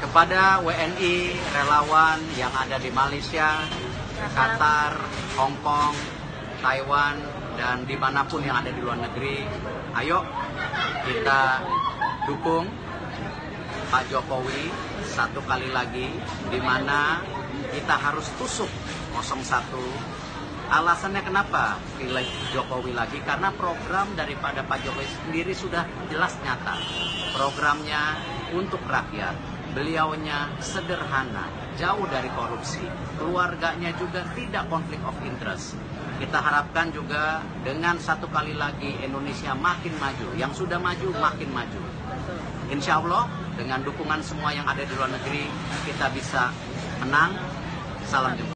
Kepada WNI, relawan yang ada di Malaysia, Qatar, Hong Kong, Taiwan, dan dimanapun yang ada di luar negeri, ayo kita dukung Pak Jokowi satu kali lagi, di mana kita harus tusuk 01. Alasannya kenapa pilih Jokowi lagi? Karena program daripada Pak Jokowi sendiri sudah jelas nyata. Programnya untuk rakyat, beliaunya sederhana, jauh dari korupsi, keluarganya juga tidak konflik of interest. Kita harapkan juga dengan satu kali lagi Indonesia makin maju, yang sudah maju makin maju. Insya Allah dengan dukungan semua yang ada di luar negeri, kita bisa menang. Salam jumpa.